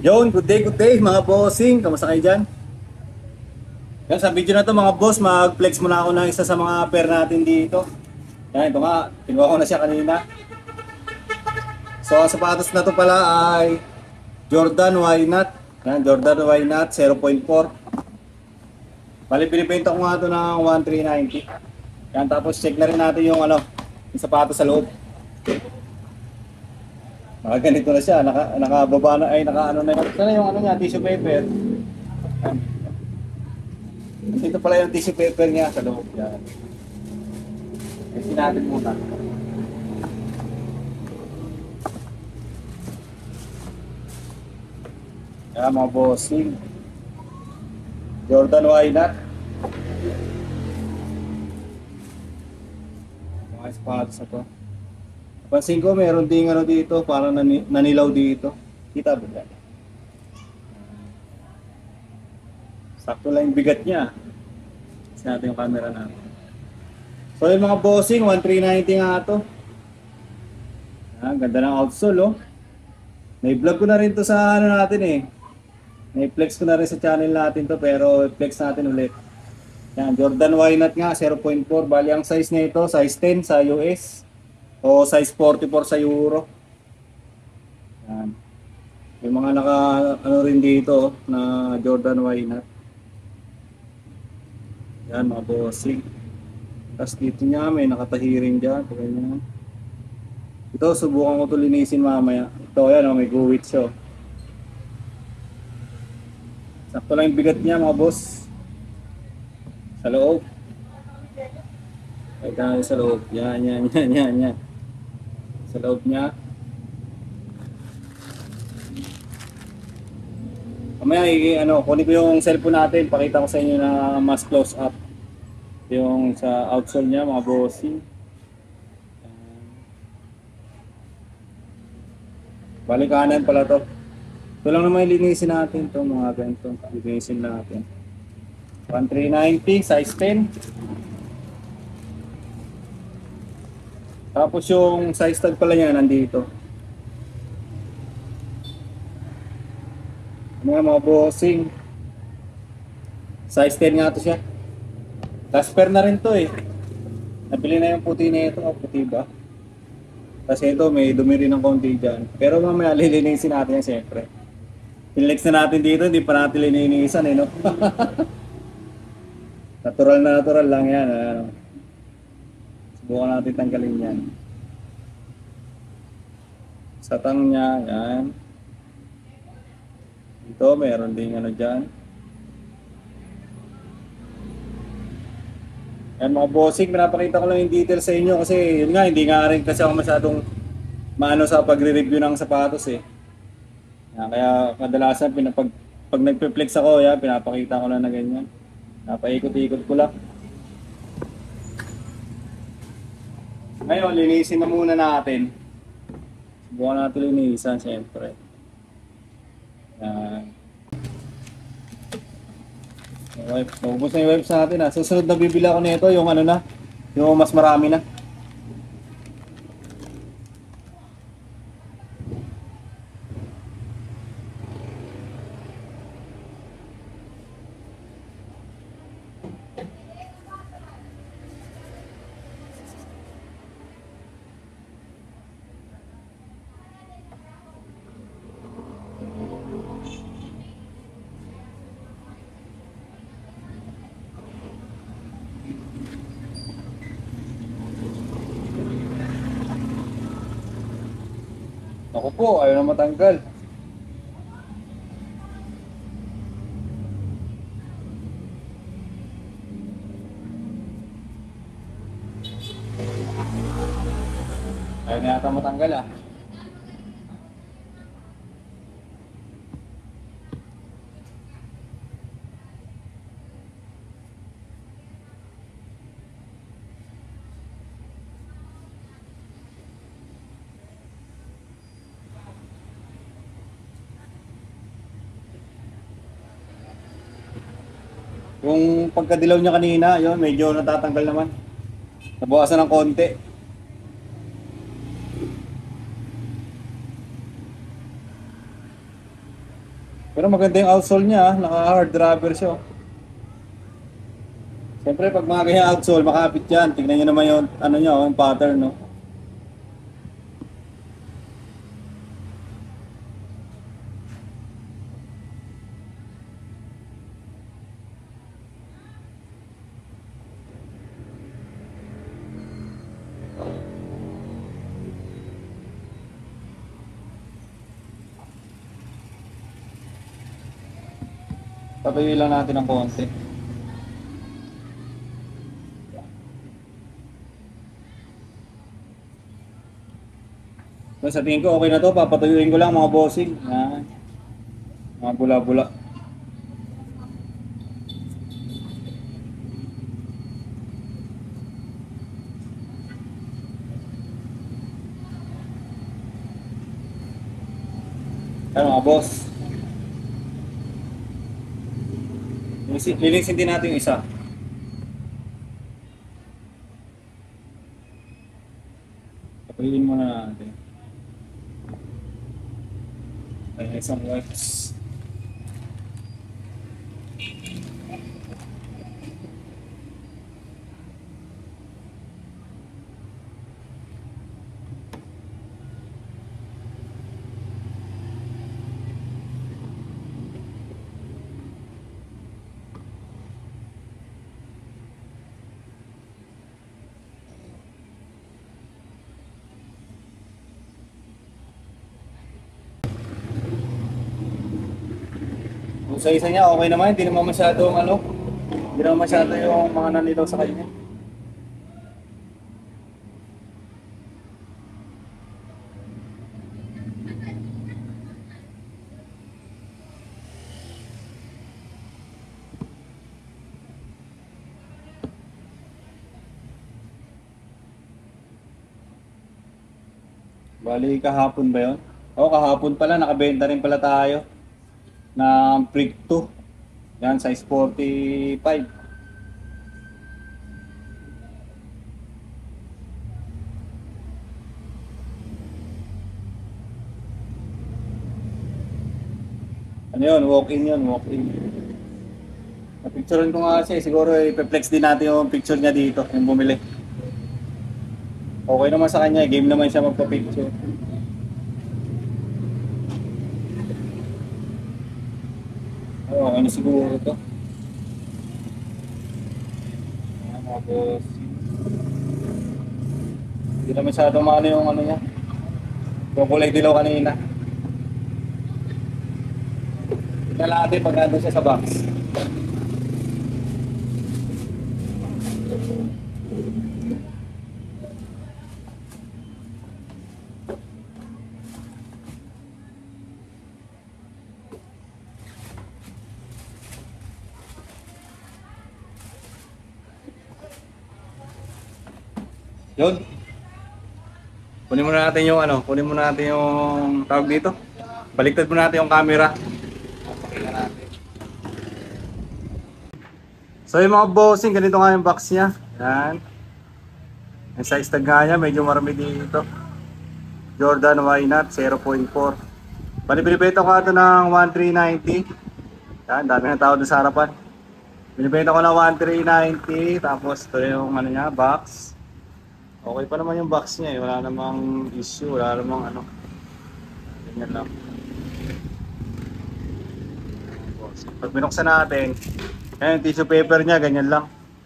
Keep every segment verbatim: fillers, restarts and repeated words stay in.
Yon, good day, good day mga bossing. Kamusta kayo dyan? Yan, sa video na to mga boss, mag-flex muna ako ng isa sa mga pair natin dito. Yan, ito nga, kinuha ko na siya kanina. So, ang sapatos na to pala ay Jordan Why Not. Yan, Jordan Why Not zero point four. Bali, pinipenta ko nga ito ng one three ninety. Yan, tapos check na rin natin yung ano, yung sapatos sa loob. Naka ganito na siya, naka, nakababa na, ay naka ano na yun. Sana yung ano niya, tissue paper. Yan. Dito pala yung tissue paper niya sa loob. Yan. Kasi natin muna. Yan mga bossing. Jordan Why Not. Mga spots na to. Pansin ko meron ding ano dito, parang nani, nanilaw dito. Kita ba yan? Sakto lang yung bigat niya. Kasi natin yung camera natin. So yung mga bossing, one three ninety nga ito. Ah, ganda ng outsole oh. May-vlog ko na rin to sa ano natin eh. May-flex ko na rin sa channel natin to, pero flex natin ulit. Yan, Jordan Why Not nga, zero point four. Bali ang size nito, size ten sa U S. O size forty-four sa Euro. Yan. Yung mga naka ano rin dito na Jordan Why Not. Yan mga bossing. Tapos dito niya may nakatahiring dyan. Ito subukan ko ito linisin mamaya. Ito yan o, may guwit siya. Sakto lang yung bigat niya mga boss. Sa loob. Ay tayo sa loob. Yan, yan, yan, yan, yan. Sa loob niya. Mamaya, ano, kunin ko yung cellphone natin. Pakita ko sa inyo na mas close up. Yung sa outsole niya, mga bossing. Balik kanan pala to. Ito lang naman linisin natin to mga ganito. Linisin natin. one three ninety, size ten. Tapos yung size tag pala niya nandito. Mga mga bossing. Size ten nga to siya. Casper na rin to eh. Nabili na yung puti na ito. Oh, puti ba? Kasi ito may dumi rin ng konti dyan. Pero mamaya lilinisin natin yan siyempre. Pinlex na natin dito, hindi pa natin lininisan eh no? Natural na natural lang yan. Ano? Subukan natin tanggalin yan. Sa tang niya, yan. Ito, meron ding ano dyan. Yan mga bossing, pinapakita ko lang yung details sa inyo kasi yun nga, hindi nga rin kasi ako masyadong maano sa pagre-review ng sapatos eh. Yan, kaya kadalasan pinapag, pag nagpe-flex ako, yan, pinapakita ko lang na ganyan. Napaikot-ikot ko lang. Ngayon, linisin na muna natin. Subukan natin linisan, siyempre. Yan. Okay, maubos na yung wipes natin ha. Susunod na bibili ako nito, yung ano na, yung mas marami na. Ako po, ayaw na matanggal. Ayaw na yata matanggal ah. Yung pagkadilaw niya kanina, yun, medyo natatanggal naman. Nabawasan ng konti. Pero maganda yung outsole niya, naka-hard rubber siya. Siyempre pag mga ganyan outsole, makapit yan. Tingnan nyo naman yung, ano niya, yung pattern, no? Patuyuin lang natin ng konti. So, sa tingin ko okay na to, papatuyuin ko lang mga bossing. Yan. Mga bula-bula. Ano mga boss? Lilinisin din natin yung isa. Patuyuin muna natin. Ay, isang wax. Sa isa niya, okay naman, hindi naman masyadong ano, hindi naman masyado yung mga nanitaw sa kanya. Bali, kahapon ba yun? Oo, kahapon pala, nakabenta rin pala tayo ng Prick two. Yan, size forty-five. Ano yun? Walk-in yun, walk-in. Napicturean ko nga siya, siguro i-flex din natin yung picture niya dito, yung bumili. Okay naman sa kanya, game naman siya magpa-picture. Oh, okay na siguro ito. Ayan, tapos hindi na masyado maano yung ano niya. Yung kulay dilaw kanina. Tignan natin pag nandun siya sa box. Yun. Kunin muna natin yung ano, kunin muna natin yung tawag dito. Baliktad muna natin yung camera. Pakita natin. So yung mga bossing, ganito nga yung box niya. Yan. Yung size tag nga niya, medyo marami dito. Jordan Why Not zero point four. Bali binibenta ko ito ng one three ninety. Yan, dami ng tao doon sa harapan. Binibenta ko ng one three ninety. Tapos ito yung ano niya, box. Okay pa naman yung box niya eh, wala namang issue, wala namang ano. Ganyan lang. Pag binuksan natin, ayan, tissue paper niya, ganyan lang.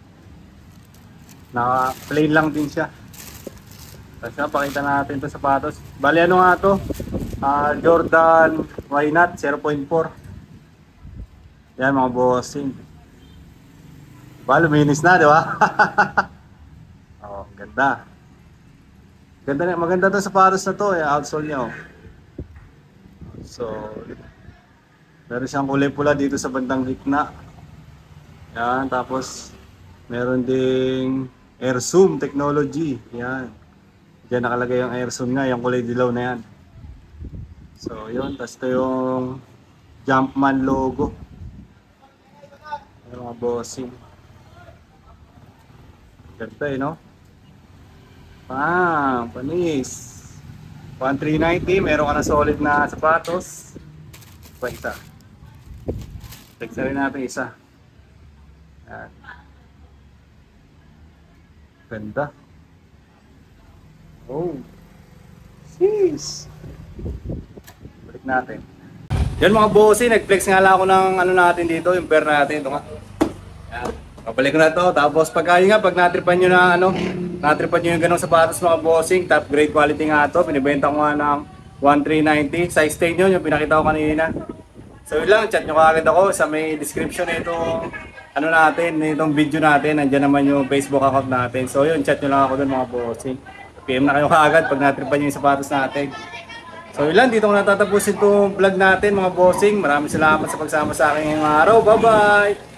Naka plain lang din siya. Tapos pakita natin ito sapatos. Bali ano nga to? Uh, Jordan Why Not zero point four. Yan mga bossing. Ba, luminis na, di ba? Oh, ganda. Ganda na, maganda 'to sa sapatos na 'to, eh, outsole niya, oh. So, meron siyang kulay pula dito sa bandang gitna. Yan, tapos meron ding air zoom technology. Yan. Diyan nakalagay yung air zoom niya, yung kulay dilaw na yan. So, yun, tapos ito yung Jumpman logo. Yung mga bossing. Ganda eh, no? Pam, panis. one three ninety, meron ka na solid na sapatos. Pa isa. Flex na rin natin isa. Yan. Ganda. Oh. Jeez. Balik natin. Yan mga bossy, nag-flex nga lang ako ng ano natin dito, yung pair natin. Ito nga. Yan. Pabalik ko na to. Tapos pagka yun nga, pag natripan nyo na ano, natripan nyo yung ganong sapatos mga bossing, top grade quality nga to. Binibenta ko nga ng one three ninety. Size ten yun, yung pinakita ko kanina. So yun lang, chat nyo kaagad ako sa may description nito ano natin, nitong video natin. Nandiyan naman yung Facebook account natin. So yun, chat nyo lang ako dun mga bossing. P M na kayo kaagad pag natripan nyo yung sapatos natin. So yun lang, dito ko natatapusin itong vlog natin mga bossing. Maraming salamat sa pagsama sa akin ngayong araw. Bye bye!